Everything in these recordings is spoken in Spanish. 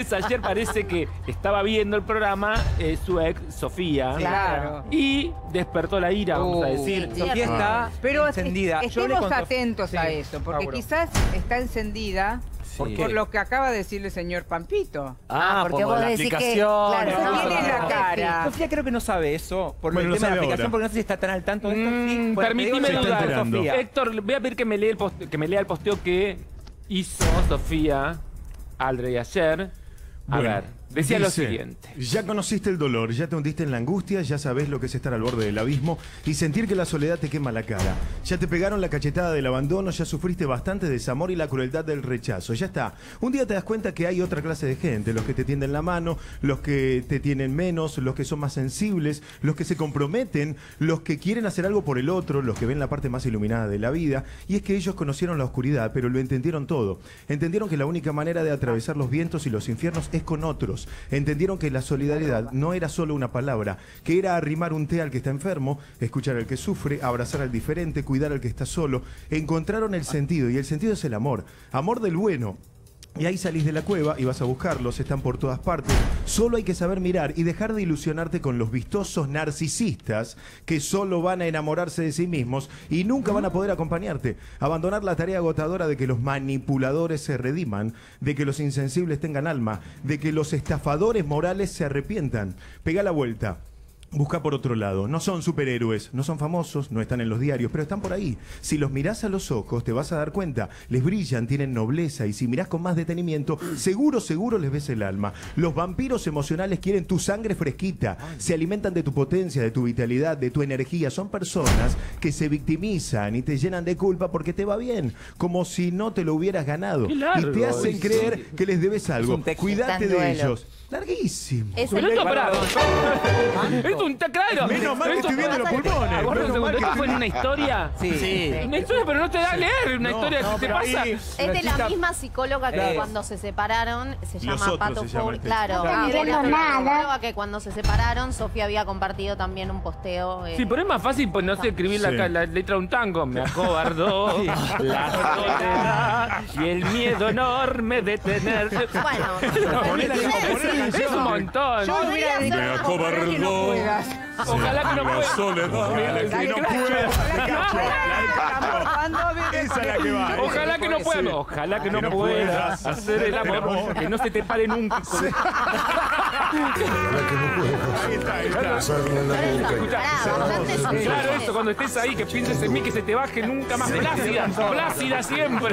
Entonces ayer parece que estaba viendo el programa su ex, Sofía. Claro. Y despertó la ira, vamos a decir. Sí, Sofía está pero encendida. estemos atentos a eso, porque Mauro. quizás está encendida por lo que acaba de decir el señor Pampito. Porque por vos la decís que... aplicación. Claro, No tiene la cara. Sofía creo que no sabe eso, por Bueno, el lo tema de la sabe aplicación, ahora. porque no sé si está tan al tanto de esto. Sí, bueno, Permitime te digo, dudar. enterando. Héctor, voy a pedir que me lea el posteo que hizo Sofía Aldrey ayer. A Bueno, ver, decía lo dice, siguiente. Ya conociste el dolor, ya te hundiste en la angustia, ya sabés lo que es estar al borde del abismo y sentir que la soledad te quema la cara. Ya te pegaron la cachetada del abandono, ya sufriste bastante desamor y la crueldad del rechazo. Ya está. Un día te das cuenta que hay otra clase de gente, los que te tienden la mano, los que te tienen menos, los que son más sensibles, los que se comprometen, los que quieren hacer algo por el otro, los que ven la parte más iluminada de la vida. Y es que ellos conocieron la oscuridad, pero lo entendieron todo. Entendieron que la única manera de atravesar los vientos y los infiernos es con otros. Entendieron que la solidaridad no era solo una palabra, que era arrimar un té al que está enfermo, escuchar al que sufre, abrazar al diferente, cuidar al que está solo. Encontraron el sentido, y el sentido es el amor. Amor del bueno. Y ahí salís de la cueva y vas a buscarlos, están por todas partes. Solo hay que saber mirar y dejar de ilusionarte con los vistosos narcisistas que solo van a enamorarse de sí mismos y nunca van a poder acompañarte. Abandonar la tarea agotadora de que los manipuladores se rediman, de que los insensibles tengan alma, de que los estafadores morales se arrepientan. Pega la vuelta. Busca por otro lado. No son superhéroes, no son famosos, no están en los diarios, pero están por ahí. Si los mirás a los ojos, te vas a dar cuenta. Les brillan, tienen nobleza, y si mirás con más detenimiento, seguro les ves el alma. Los vampiros emocionales quieren tu sangre fresquita. Se alimentan de tu potencia, de tu vitalidad, de tu energía. Son personas que se victimizan y te llenan de culpa porque te va bien, como si no te lo hubieras ganado. Qué largo, Y te hacen creer que les debes algo. un texto. Cuídate Está en de duelo. ellos. Larguísimo. Pero esto, pará. Es un claro. Menos mal que Esto- estoy viendo los pulmones. Aguarda un Menos segundo, mal que ¿esto fue en estoy- una historia? Sí. Una historia, pero no te da a leer una historia. no, ¿Te pero pasa? ahí- Es de la misma psicóloga que cuando se separaron, se llama otros Pato se llama Fur. este. Claro, No era entiendo la nada. psicóloga que cuando se separaron, Sofía había compartido también un posteo. Sí, pero es más fácil ponerse a escribir Sí. la letra de un tango. Me acobardó la soledad y el miedo enorme de tener... Bueno, Es un montón. Yo hubiera dicho, Me ojalá que no acobardó. puedas. Ojalá que no pueda. Ojalá que no pueda. Esa es la que va. Ojalá que no puedas. Ojalá que no puedas hacer el amor. Que no se te pare nunca. Ahí está. Escuchá, bastante claro, eso, cuando estés ahí, que pienses en mí, que se te baje nunca más Plácida. Plácida siempre.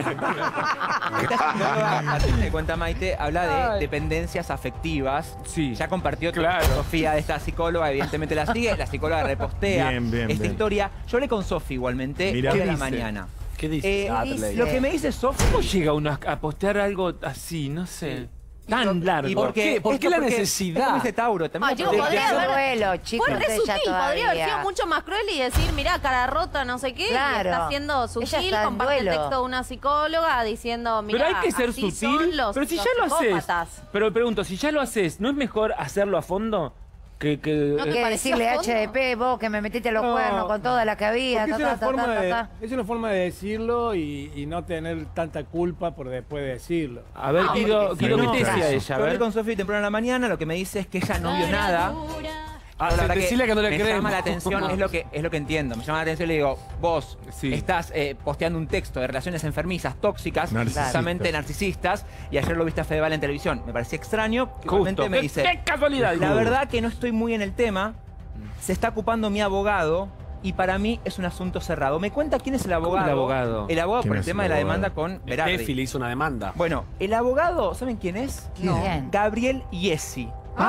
Te cuenta Maite, habla de dependencias afectivas. Sí. Ya compartió Claro. Sofía de esta psicóloga, evidentemente la sigue, la psicóloga repostea Bien, esta bien. historia. Yo hablé con Sofi igualmente, Mirá. hoy ¿Qué de la dice? mañana. ¿Qué dice? Lo que me dice Sofi... ¿Cómo llega uno a postear algo así? No sé. Tan largo. ¿Y por qué? ¿Por qué la necesidad? Es como dice Tauro, también. Chico, De podría hacer haber... duelo, chicos. Fue re ustedes ya sutil, podría haber todavía. sido mucho más cruel y decir, mirá, cara rota, no sé qué, Claro. y está haciendo Ella sutil, está en comparte el duelo. texto de una psicóloga diciendo, mirá, Pero hay que ser así sutil. son los, Pero si los ya lo haces. psicópatas. Pero pregunto, si ya lo haces, ¿no es mejor hacerlo a fondo? ¿No te Que pareció decirle fondo? HDP, vos que me metiste los No, cuernos con toda la que había. Porque Ta. es una forma de decirlo y no tener tanta culpa por después de decirlo. A ver, Guido, ¿qué te decía ella? A Yo hablé ver. con Sofi temprano en la mañana, lo que me dice es que ella no vio nada. Ah, La verdad decile que no le me creemos. llama la atención, es lo que entiendo. Me llama la atención y le digo, vos Sí. estás posteando un texto de relaciones enfermizas, tóxicas, Narcisistas. justamente narcisistas, y ayer lo viste a Fedeval en televisión. Me parecía extraño, que Justo. igualmente me ¿Qué- dice, qué casualidad? la verdad que no estoy muy en el tema, se está ocupando mi abogado, y para mí es un asunto cerrado. ¿Me cuenta quién es el abogado? el abogado? El abogado ¿Quién por el es tema el de la abogado? demanda con Berardi. Steffi le hizo una demanda. Bueno, el abogado, ¿saben quién es? ¿Quién? Gabriel Iesi.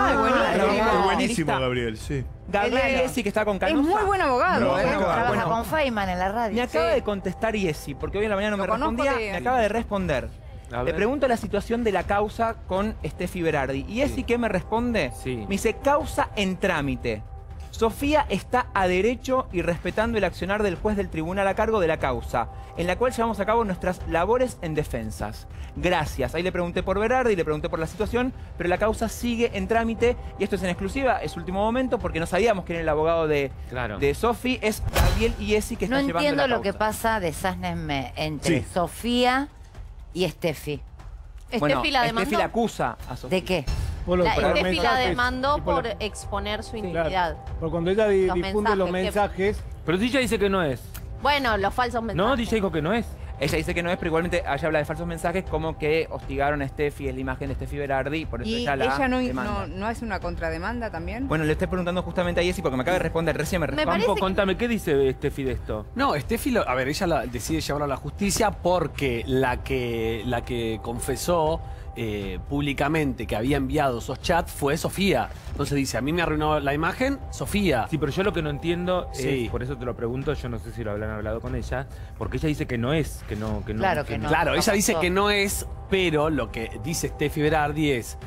Es buenísimo, Gabriel, sí. Gabriel Él es- Iesi, que está con Es Canosa. muy buen abogado. Muy buen abogado. Trabaja Bueno. con Feynman en la radio. Me acaba Sí. de contestar Iesi, porque hoy en la mañana no me Lo conozco respondía. de- Me acaba de responder. A Le ver. pregunto la situación de la causa con Steffi Berardi. ¿Y Iesi qué me responde? Sí. Me dice, causa en trámite. Sofía está a derecho y respetando el accionar del juez del tribunal a cargo de la causa, en la cual llevamos a cabo nuestras labores en defensas. Gracias. Ahí le pregunté por Berardi, le pregunté por la situación, pero la causa sigue en trámite y esto es en exclusiva, es último momento porque no sabíamos quién era el abogado de Sofi, es Gabriel Iesi que No está llevando la entiendo lo causa. que pasa, desásnenme, entre Sí. Sofía y Steffi. Bueno, Steffi la demandó. Steffi la acusa a Sofía. ¿De qué? Por los- La por los Steffi la mensajes, demandó y por la- exponer su Claro, intimidad. porque cuando ella Los difunde los mensajes mensajes, Pero ella dice que no es. Bueno, los falsos mensajes. No, ella dijo que no es. Ella dice que no es, pero igualmente ella habla de falsos mensajes como que hostigaron a Steffi, es la imagen de Steffi Berardi, por eso ¿Y ella la ella demanda. no hace una contrademanda también? Bueno, le estoy preguntando justamente a Jessy porque me acaba de responder, recién me respondió. parece Campo, que- contame, ¿qué dice Steffi de esto? No, Steffi, a ver, ella decide llevarlo a la justicia porque la que confesó públicamente que había enviado esos chats fue Sofía. Entonces dice, a mí me arruinó la imagen, Sofía. Sí, pero yo lo que no entiendo Sí. es, por eso te lo pregunto, yo no sé si lo habrán hablado con ella, porque ella dice que no es, que no. Claro que no. Claro, ella dice pasó. que no es, pero lo que dice Steffi Berardi es,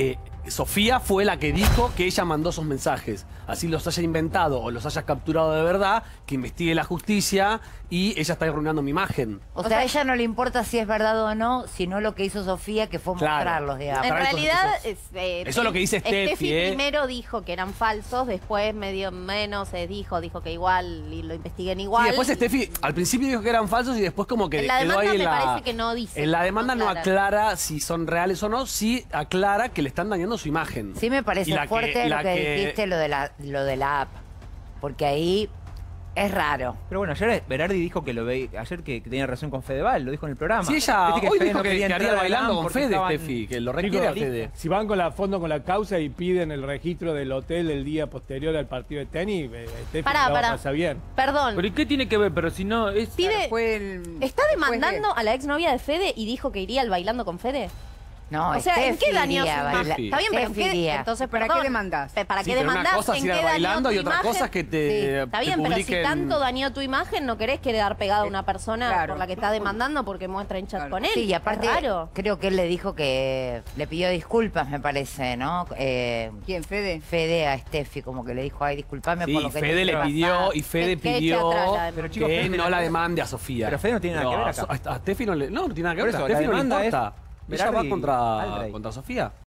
Sofía fue la que dijo que ella mandó esos mensajes. Así los haya inventado o los haya capturado de verdad, que investigue la justicia y ella está arruinando mi imagen. O sea, a ella no le importa si es verdad o no, sino lo que hizo Sofía, que fue Claro. mostrarlos, digamos. En Trae realidad, cosas. Eso es lo que dice Steffi, primero dijo que eran falsos, después medio menos dijo que igual y lo investiguen igual. Sí, después Steffi al principio dijo que eran falsos y después como que En la quedó demanda ahí me en la... parece que no dice. En la demanda no aclara. aclara si son reales o no, sí aclara que le están dañando su imagen. Sí me Y parece la fuerte la lo que dijiste, lo de la app. Porque ahí es raro. Pero bueno, ayer Berardi dijo que ayer que tenía relación con Fedeval, lo dijo en el programa. Sí, ella Viste hoy Fede dijo no que quería haría entrar a bailando LAM con porque Fede, estaban- Steffi, que lo chicos, requiere a Fede. si van con a fondo con la causa y piden el registro del hotel el día posterior al partido de tenis, Steffi Pará, no la pará. pasa bien. Perdón. ¿Pero y qué tiene que ver? Pero si no, es... Pide- Fue el- ¿Está después demandando a la exnovia de Fede y dijo que iría al bailando con Fede? No, O sea, ¿en qué Steffi dañó su iría a imagen? bailar. Está bien, pero ¿en Steffi qué? iría. Entonces, ¿Para perdón. qué demandás? ¿Para Sí, qué pero una demandás? cosa es ¿En ir qué al dañó bailando tu y otra imagen? cosa es que te, Está te bien, pero si publiquen- tanto dañó tu imagen, ¿no querés quedar pegada a una persona Claro. por la que está demandando porque muestra en chat Claro. con él? Sí, y aparte, Es raro. creo que él le dijo que le pidió disculpas, me parece, ¿no? ¿Quién, Fede? Fede a Steffi, como que le dijo, ay, discúlpame Sí, por lo que Fede te le hice pidió pasar. y Fede Que eche pidió atrás la demanda. Pero chicos, que Fede no tiene- la demande a Sofía. Pero Fede no tiene nada que ver acá. A Steffi no tiene nada que Por ver. eso, A la Steffi no le demanda es importa. Ella va Berardi contra Aldrey. Sofía.